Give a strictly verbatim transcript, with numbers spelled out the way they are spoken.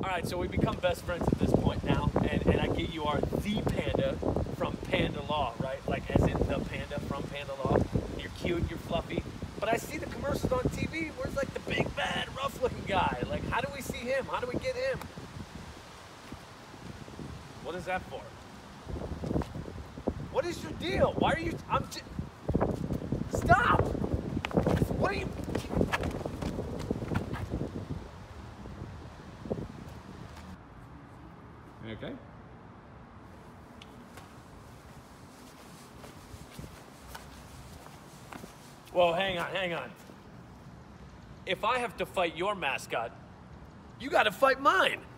All right, so we become best friends at this point now, and, and I get you are the panda from PandA Law, right? Like as in the panda from PandA Law. You're cute, you're fluffy. But I see the commercials on T V. Where's like the big, bad, rough-looking guy? Like, how do we see him? How do we get him? What is that for? What is your deal? Why are you? I'm just. Stop! What are you? Okay. Whoa, hang on, hang on. If I have to fight your mascot, you gotta fight mine.